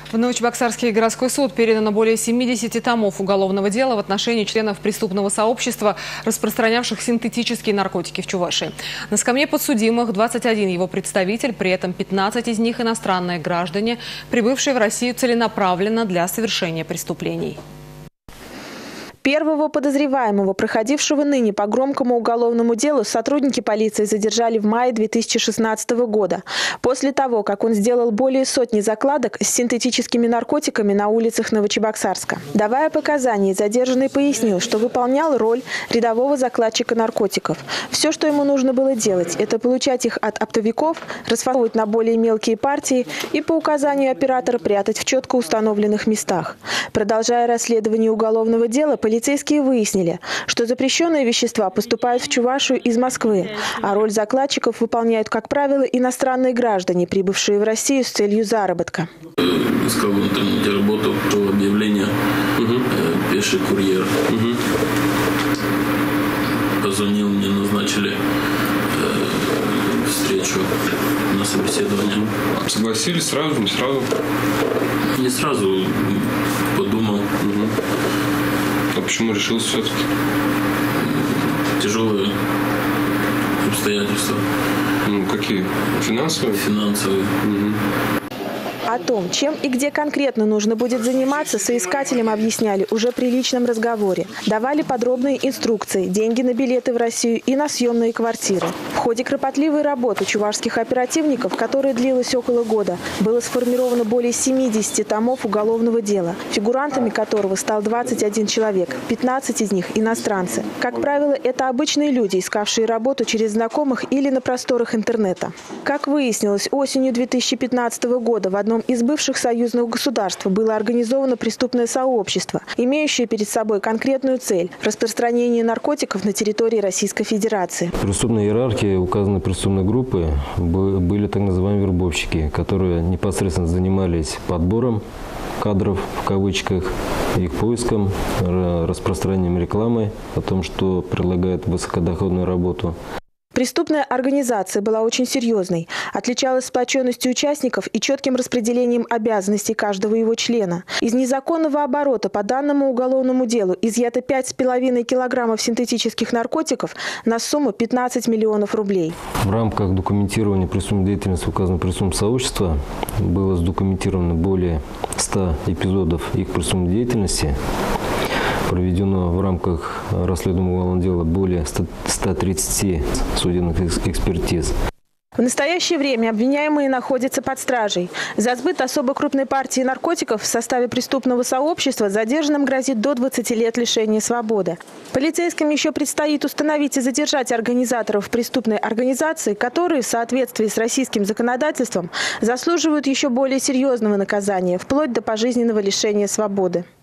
В Новочебоксарский городской суд передано более 70 томов уголовного дела в отношении членов преступного сообщества, распространявших синтетические наркотики в Чувашии. На скамье подсудимых 21 его представитель, при этом 15 из них иностранные граждане, прибывшие в Россию целенаправленно для совершения преступлений. Первого подозреваемого, проходившего ныне по громкому уголовному делу, сотрудники полиции задержали в мае 2016 года. После того, как он сделал более сотни закладок с синтетическими наркотиками на улицах Новочебоксарска. Давая показания, задержанный пояснил, что выполнял роль рядового закладчика наркотиков. Все, что ему нужно было делать, это получать их от оптовиков, расфасовывать на более мелкие партии и по указанию оператора прятать в четко установленных местах. Продолжая расследование уголовного дела, полицейские выяснили, что запрещенные вещества поступают в Чувашию из Москвы, а роль закладчиков выполняют, как правило, иностранные граждане, прибывшие в Россию с целью заработка. Искал в интернете работу по объявлению «Пеший курьер». Позвонил, мне назначили встречу на собеседование. Согласились сразу, не сразу? Не сразу, подумал. А почему решился все-таки? Тяжелые обстоятельства. Какие? Финансовые? Финансовые. О том, чем и где конкретно нужно будет заниматься, соискателям объясняли уже при личном разговоре. Давали подробные инструкции, деньги на билеты в Россию и на съемные квартиры. В ходе кропотливой работы чувашских оперативников, которая длилась около года, было сформировано более 70 томов уголовного дела, фигурантами которого стал 21 человек, 15 из них иностранцы. Как правило, это обычные люди, искавшие работу через знакомых или на просторах интернета. Как выяснилось, осенью 2015 года в одном из бывших союзных государств было организовано преступное сообщество, имеющее перед собой конкретную цель – распространение наркотиков на территории Российской Федерации. В преступной иерархии указанной преступной группы были так называемые вербовщики, которые непосредственно занимались подбором кадров, в кавычках, их поиском, распространением рекламы о том, что предлагает высокодоходную работу. Преступная организация была очень серьезной, отличалась сплоченностью участников и четким распределением обязанностей каждого его члена. Из незаконного оборота по данному уголовному делу изъято 5,5 килограммов синтетических наркотиков на сумму 15 миллионов рублей. В рамках документирования преступной деятельности указанного преступного сообщества было задокументировано более 100 эпизодов их преступной деятельности. Проведено в рамках расследуемого уголовного дела более 130 судебных экспертиз. В настоящее время обвиняемые находятся под стражей. За сбыт особо крупной партии наркотиков в составе преступного сообщества задержанным грозит до 20 лет лишения свободы. Полицейским еще предстоит установить и задержать организаторов преступной организации, которые в соответствии с российским законодательством заслуживают еще более серьезного наказания, вплоть до пожизненного лишения свободы.